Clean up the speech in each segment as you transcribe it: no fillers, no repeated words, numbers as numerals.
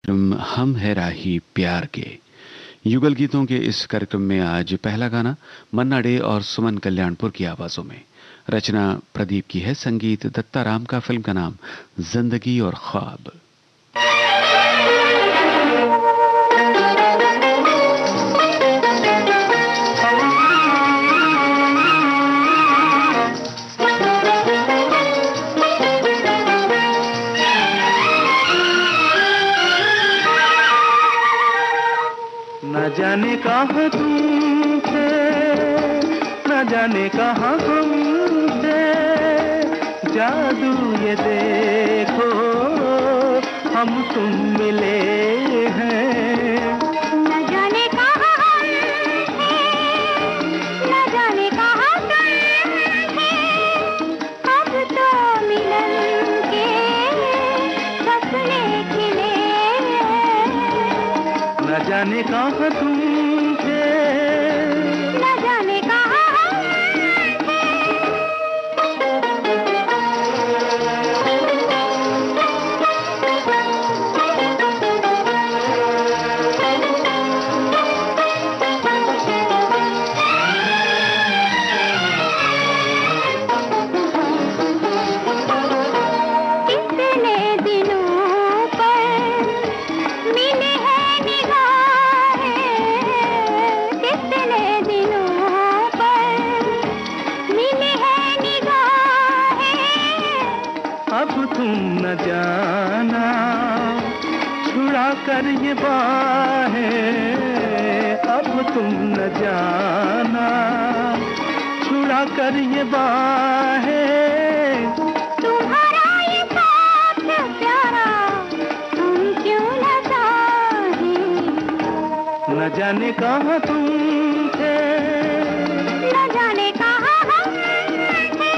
हम है राही प्यार के युगल गीतों के इस कार्यक्रम में आज पहला गाना मन्ना डे और सुमन कल्याणपुर की आवाजों में। रचना प्रदीप की है, संगीत दत्ताराम का, फिल्म का नाम जिंदगी और ख्वाब। न जाने कहाँ तुम थे, न जाने कहाँ हम थे, जादू ये देखो हम तुम मिले हैं। न जाने कहाँ हम थे, न जाने कहाँ तुम थे, अब तो मिलन के सपने खिले। न जाने कहाँ तुम थे, न जाने कहाँ हम कितने दिनों पर मिले हैं निगाहें, कितने दिनों पर मिले हैं निगाहें। अब तुम न जाना छुड़ा कर ये बाहें, अब तुम न जाना छुड़ा कर ये बाहें। तुम्हारा ये साथ प्यारा तुम क्यों न चाहें। न जाने कहाँ तुम थे, न जाने कहाँ हम थे।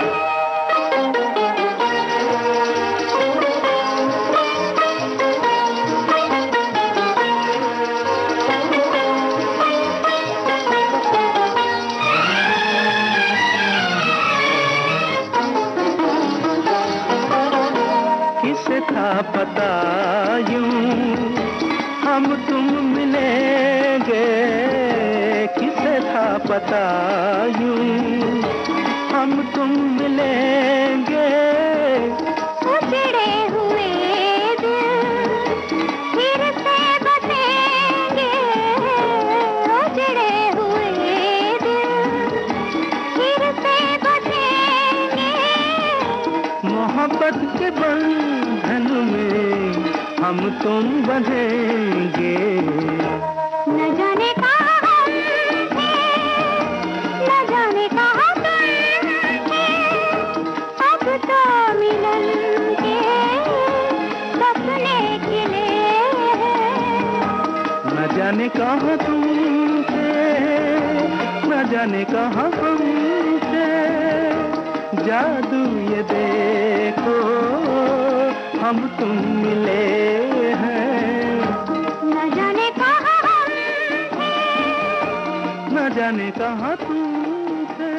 किसे था पता यूं हम तुम मिलेंगे, किसे था पता यूं हम तुम मिलेंगे। उजड़े हुए दिल फिर से बसेंगे, उजड़े हुए दिल फिर से बसेंगे। मोहब्बत के बंधन में हम तुम बंधेंगे। न जाने कहाँ हम थे, न जाने कहाँ तुम थे, अब तो मिलन के सपने खिले हैं। न जाने कहाँ तुम थे, न जाने कहाँ हम थे, जादू ये देखो हम तुम मिले हैं। न जाने कहाँ हम थे, न जाने कहाँ तुम थे।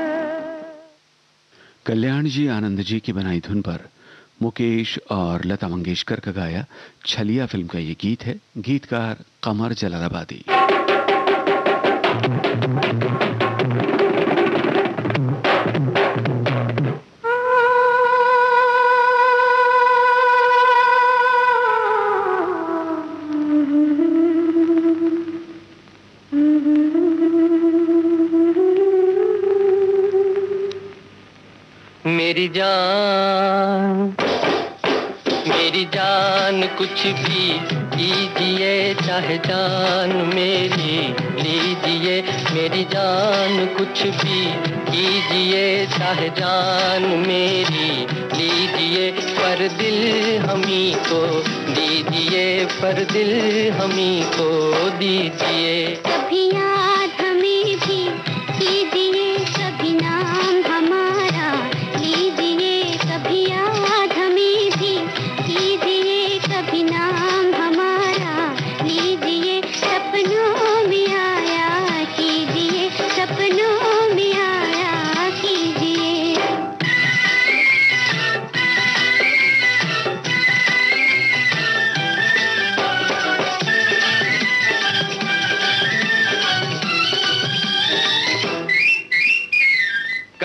कल्याण जी आनंद जी की बनाई धुन पर मुकेश और लता मंगेशकर का गाया छलिया फिल्म का ये गीत है। गीतकार कमर जलालाबादी। मेरी जान, मेरी जान कुछ भी कीजिए, चाहे जान मेरी लीजिए। मेरी जान कुछ भी कीजिए, चाहे जान मेरी लीजिए। पर दिल हमी को दीजिए, पर दिल हमी को दीजिए। कभी याद हमें भी कीजिए, कभी नाम हमारा लीजिए। कभी याद हमें भी कीजिए, कभी नाम हमारा लीजिए। सपनों में आया कीजिए, सपनों में आया कीजिए।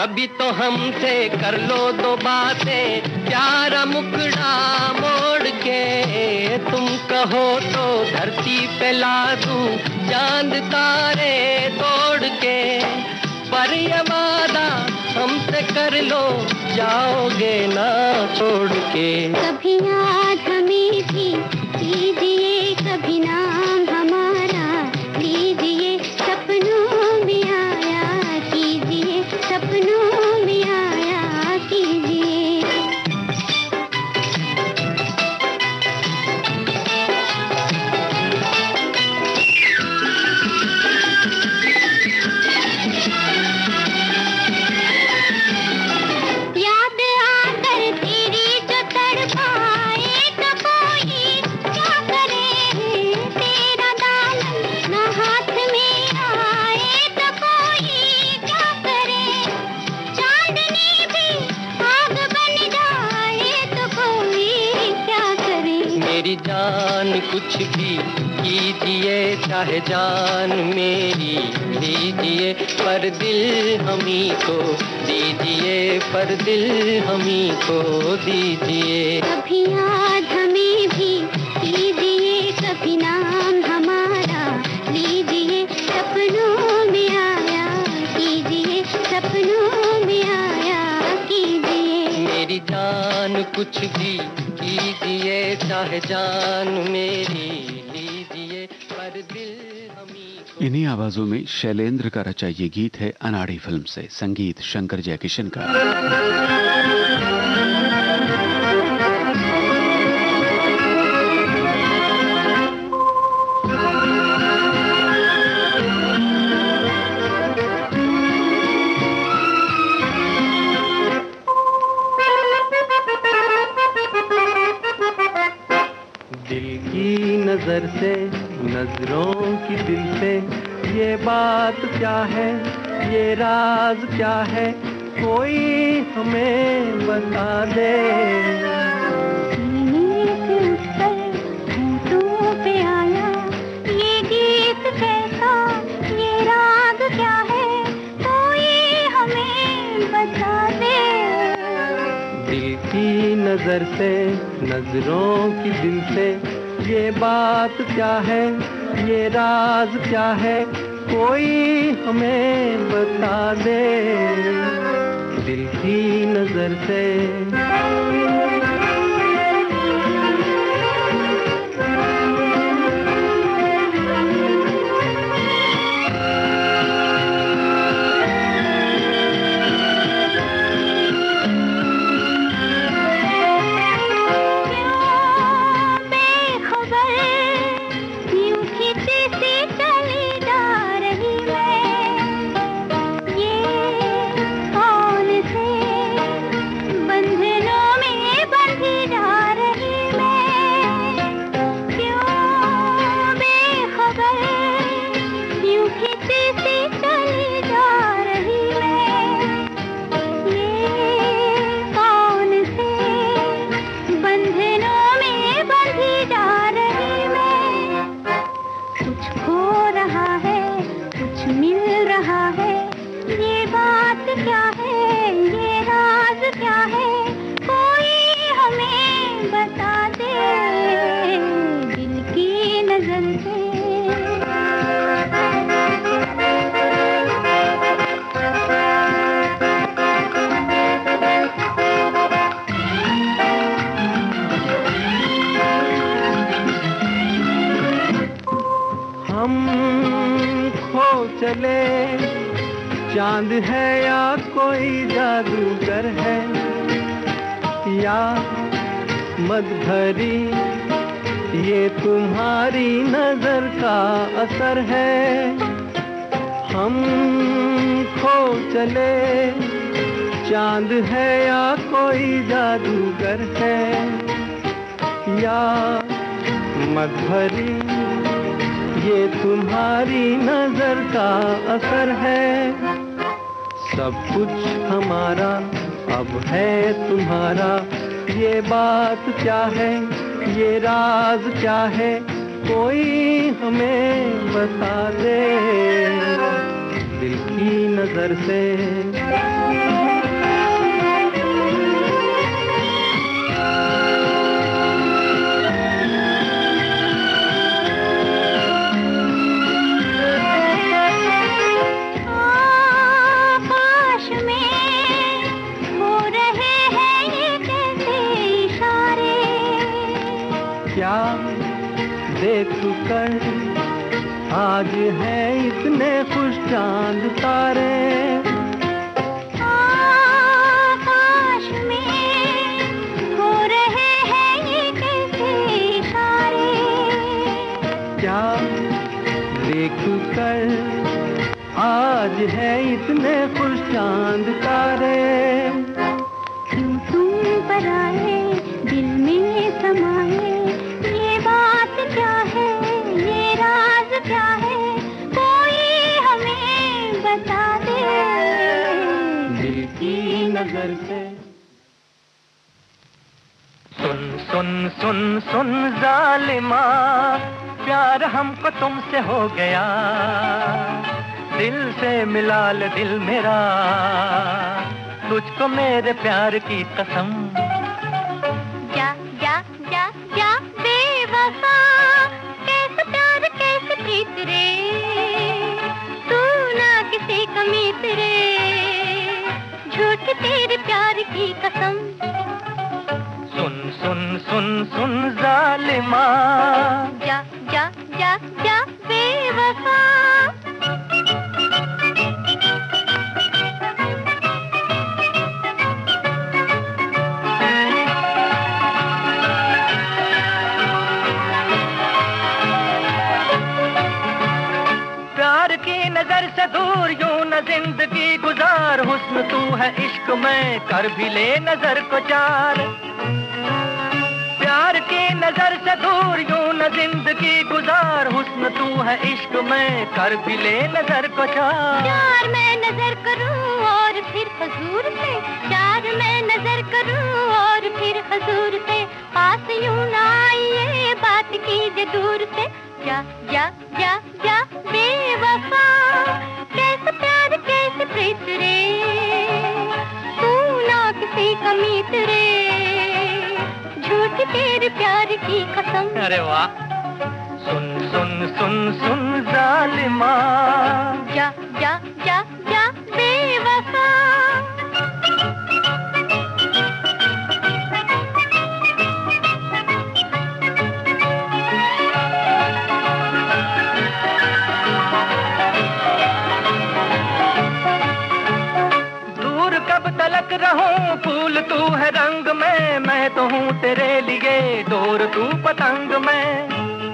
अभी तो हमसे कर लो दो बातें, प्यारा मुखड़ा मोड़ के। तुम कहो तो धरती पे ला दूं चांद तारे तोड़ के। पर ये वादा हमसे कर लो, जाओगे ना छोड़ के। कभी याद हमें भी कीजिए, कभी नाम हमारा लीजिए, सपनों में आया कीजिए, सपनों में आया कीजिए। मेरी जान कुछ भी कीजिए, चाहे जान मेरी लीजिए, पर दिल हमी को दीजिए, पर दिल हमी को दीजिए। कभी याद हमें भी कीजिए, कभी नाम हमारा लीजिए, सपनों में आया कीजिए, सपनों में आया कीजिए। मेरी जान कुछ भी कीजिए, चाहे जान मेरी लीजिए, पर दिल हमी। इन्हीं आवाजों में शैलेंद्र का रचा ये गीत है अनाड़ी फिल्म से, संगीत शंकर जयकिशन का। नजर से, नजरों की दिल से, ये बात क्या है, ये राज क्या है, कोई हमें बता दे। सीने से उठकर होठों पे आया ये गीत कैसा, ये राग क्या है, कोई हमें बता दे। दिल की नजर से, नजरों की दिल से, ये बात क्या है, ये राज क्या है, कोई हमें बता दे। दिल की नजर से। चांद है या कोई जादूगर है, या मद भरी ये तुम्हारी नजर का असर है। हम खो चले, चांद है या कोई जादूगर है, या मद भरी ये तुम्हारी नजर का असर है। सब कुछ हमारा अब है तुम्हारा, ये बात क्या है, ये राज क्या है, कोई हमें बता दे। दिल की नजर से। देख कर आज है इतने खुश चांद तारे, आकाश में हो रहे हैं ये कैसे इशारे। क्या देख कर आज है इतने खुश चांद तारे। क्यों तुम पर आए दिल में समाए, ये बात क्या है, ये राज क्या है, कोई हमें बता दे। दिल की नजर से। सुन सुन सुन सुन जालिमा, प्यार हमको तुमसे हो गया, दिल से मिला ले दिल मेरा, तुझको मेरे प्यार की कसम। जा जा जा जा बेवफा, कैसे प्यार कैसे प्रीत रे, तू ना किसी का मीत रे, झूठ तेरे प्यार की कसम। सुन सुन सुन सुन जालिमा, जा जा जा जा बेवफा। नजर से दूर यूं न जिंदगी गुजार, हुस्न तू है इश्क में कर भी ले नजर को चार। प्यार की नजर से दूर यूं न जिंदगी गुजार, हुस्न तू है इश्क में कर भी ले नजर को चार। प्यार मैं नजर करूं और फिर हजूर से, प्यार मैं नजर करूं और फिर हजूर से, पास यूं ना आइए बात कीजिए दूर से। जा जा जा जा बेवफा, कैसे प्यार कैसे प्रीत रे, तू ना किसी का मीत रे, झूठ तेरे प्यार की कसम। अरे वाह। सुन सुन सुन सुन जालिमा, जा जा जा जा बेवफा। तलक रहूं फूल तू है रंग में, मैं तो हूँ तेरे लिए डोर तू पतंग में।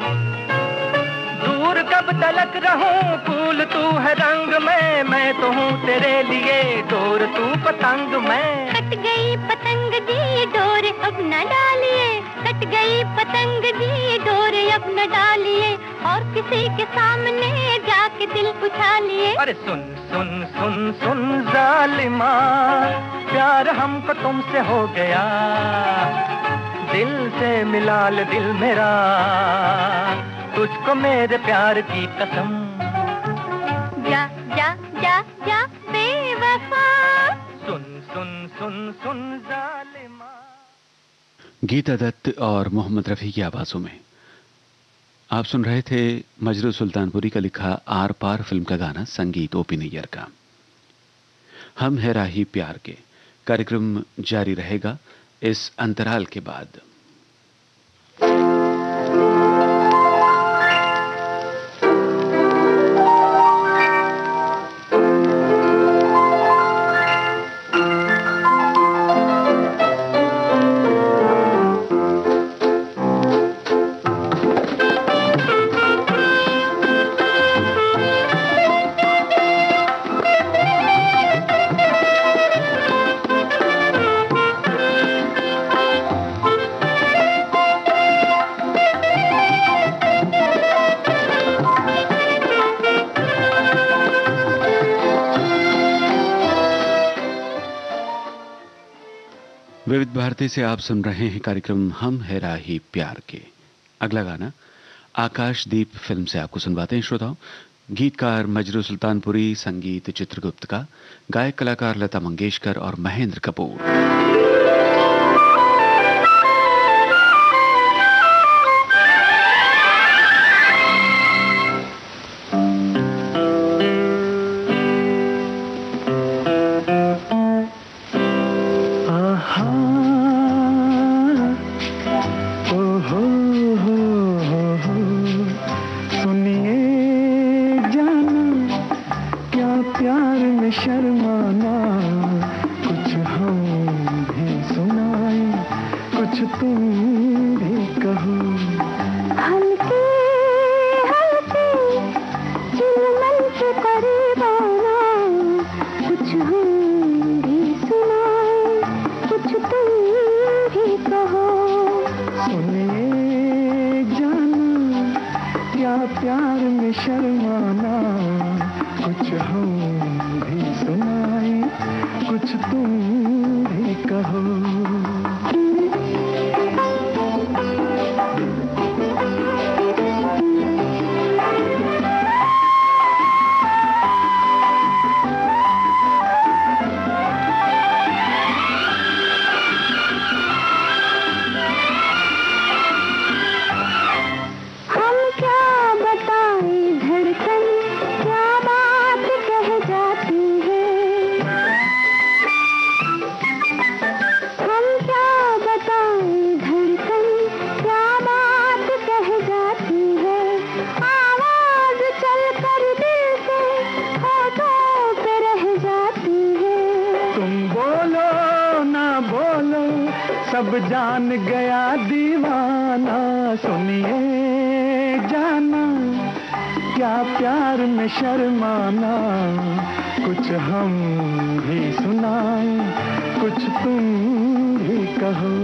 दूर कब तलक रहूं फूल तू है रंग में, मैं तो हूँ तेरे लिए डोर तू पतंग में। कट गई पतंग जी डोर अब न डालिए, कट गई पतंग जी डोर अब न डालिए, और किसी के सामने जाके दिल बुझा लिए। अरे सुन सुन सुन सुन जालिमा, प्यार हमको तुमसे हो गया, दिल से मिला ले दिल मेरा, तुझको मेरे प्यार की कसम। जा जा जा जा बेवफा। सुन सुन सुन सुन जालिमा। गीता दत्त और मोहम्मद रफी की आवाजों में आप सुन रहे थे मजरू सुल्तानपुरी का लिखा आर पार फिल्म का गाना, संगीत ओपी नैयर का। हम है राही प्यार के कार्यक्रम जारी रहेगा इस अंतराल के बाद। विविध भारती से आप सुन रहे हैं कार्यक्रम हम है राही प्यार के। अगला गाना आकाशदीप फिल्म से आपको सुनवाते हैं श्रोताओं। गीतकार मजरू सुल्तानपुरी, संगीत चित्रगुप्त का, गायक कलाकार लता मंगेशकर और महेंद्र कपूर। सब जान गया दीवाना, सुनिए जाना क्या प्यार में शर्माना, कुछ हम भी सुनाएं, कुछ तुम भी कहो।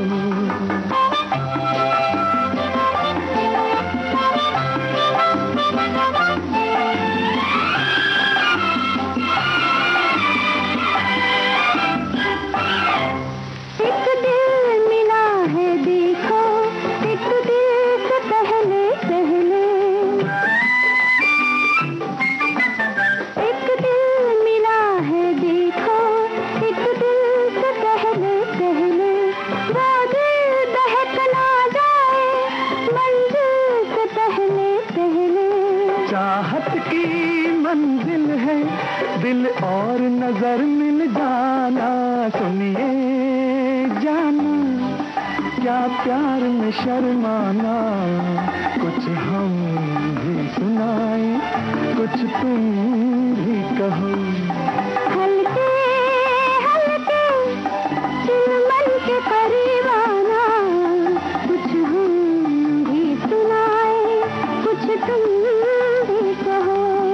दिल और नजर मिल जाना, सुनिए जाना क्या प्यार में शर्माना, कुछ हम भी सुनाएं, कुछ तुम भी कहो। हल्के हल्के दिल मन के परवाना, कुछ हम भी सुनाएं, कुछ तुम भी कहो।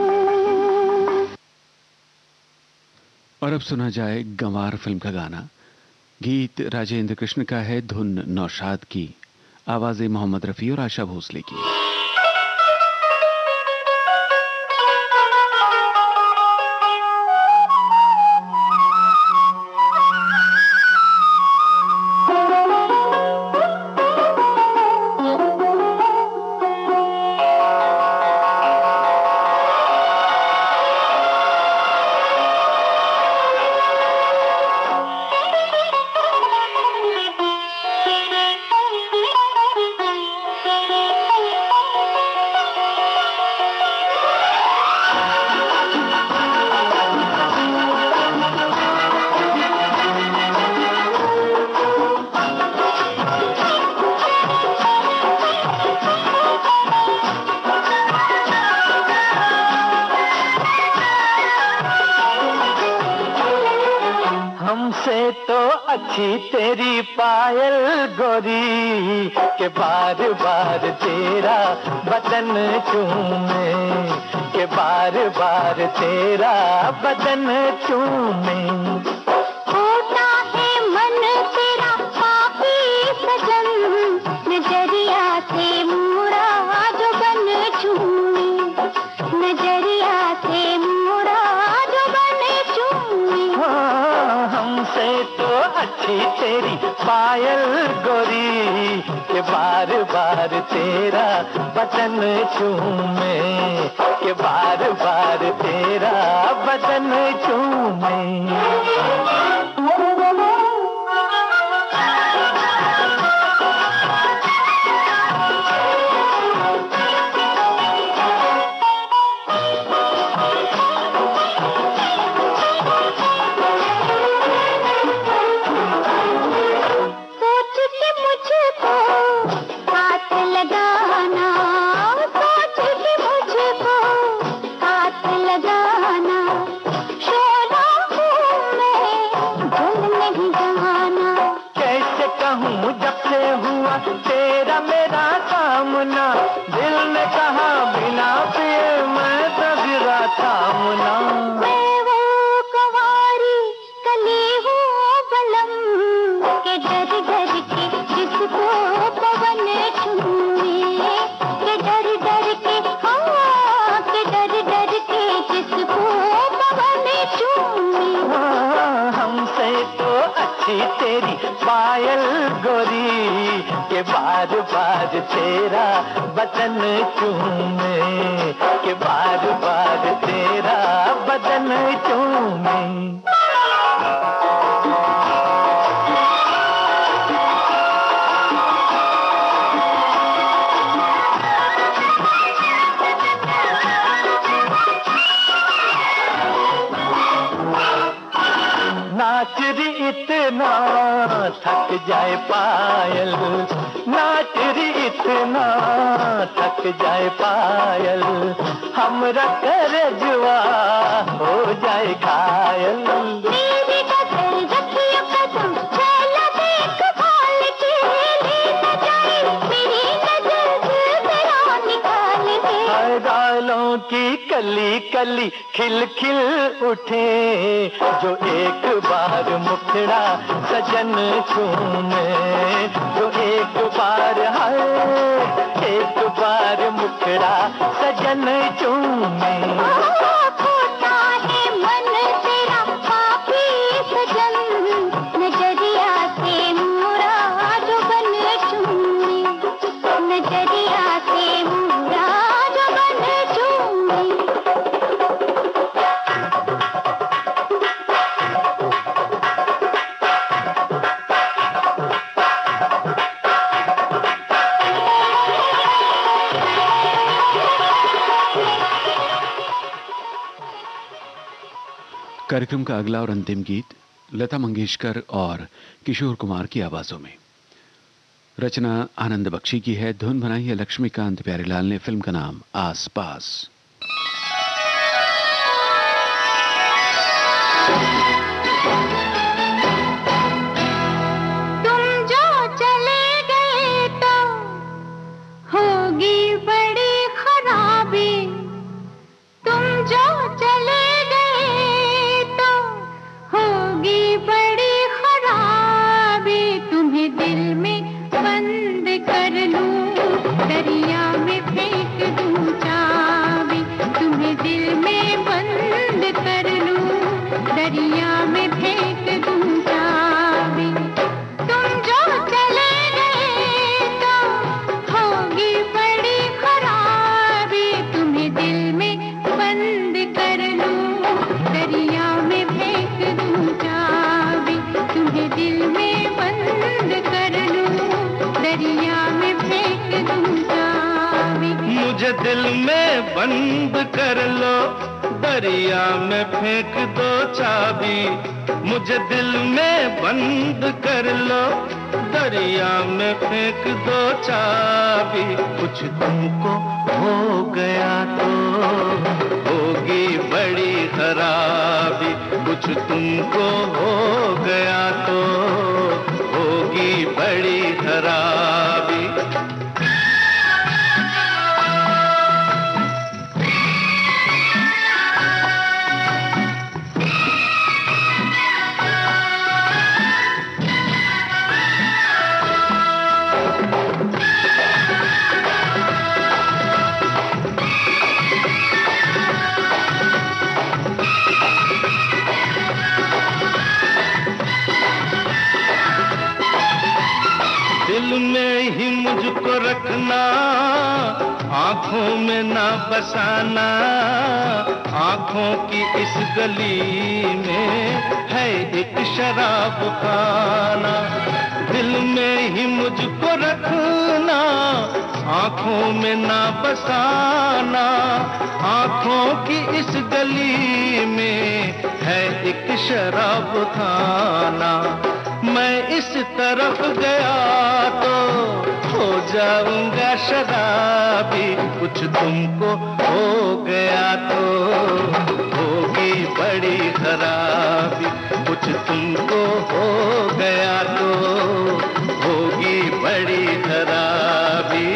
और अब सुना जाए गंवार फिल्म का गाना। गीत राजेंद्र कृष्ण का है, धुन नौशाद की, आवाजें मोहम्मद रफी और आशा भोसले की। अच्छी तेरी पायल गोरी के बार बार तेरा बदन चूमे, के बार बार तेरा बदन चूमे। होता है मन तेरा पापी सजन, नजरिया से मुरा जो बन चूमे, नजरिया से मुरा जो बन चूमे। हमसे तो अच्छी तेरी पायल गोरी के बार बार तेरा बदन चूमे, के बार बार तेरा बदन चूमे। तेरा मेरा सामना, दिल ने कहा बिना पिए मैं तगड़ा थामना। मैं वो कुंवारी कली हूँ बलम के डर डर के जिसको पवन छूए, के डर डर के हाँ के डर डर के जिसको पवन छूए। हमसे तो अच्छी तेरी पायल गोरी के बार बार तेरा बदन चूमे, के बार बार तेरा बदन चूमे। नाच री इतना थक जाए पायल, नाच री इतना थक जाए पायल, हमरा करजवा हो जाए घायल। मेरी नजर रखियो कसम चला देख भाल के, ले न जाए मेरी नजर तेरा निकाल के। गालों की कली कली खिल खिल उठे, जो एक बार मुखड़ा सजन चूमे, जो एक बार है एक बार मुखड़ा सजन चूमे। खोटा है मन तेरा पापी सजन, नजरिया से मुरा जो बन चूमे, नजरिया से मुरा जो बन चूमे। कार्यक्रम का अगला और अंतिम गीत लता मंगेशकर और किशोर कुमार की आवाजों में। रचना आनंद बख्शी की है, धुन बनाई है लक्ष्मीकांत प्यारेलाल ने। फिल्म का नाम आस पास। तुम जो चले गए तो होगी बड़ी खराबी, तुम जो चले गए तो होगी बड़ी खराबी। तुम्हें दिल में बंद कर लूं, दरिया में फेंक दूं चाबी, तुम्हें दिल में बंद कर लूं, दरिया में फेंक दूं चाबी। तुम जो चले गए तो होगी बड़ी खराबी, तुम्हें दिल में बंद कर लूं, दरिया में फेंक दूं चाबी, तुम्हें दिल में बंद कर लूं, दरिया में फेंक दूं चाबी। मुझे दिल में बंद कर लो, दरिया में फेंक दो चाबी, मुझे दिल में बंद कर लो, दरिया में फेंक दो चाबी। कुछ तुमको हो गया तो होगी बड़ी खराबी, कुछ तुमको हो गया तो होगी बड़ी खराबी। रखना, आंखों में ना बसाना। आंखों की इस गली में है एक शराब खाना, दिल में ही मुझको रखना, आंखों में ना बसाना। आंखों की इस गली में है एक शराब खाना। मैं इस तरफ गया तो हो जाऊंगा शराबी, कुछ तुमको हो गया तो होगी बड़ी खराबी। कुछ तुमको हो गया तो होगी बड़ी खराबी।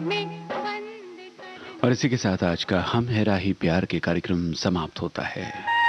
और इसी के साथ आज का हम है राही प्यार के कार्यक्रम समाप्त होता है।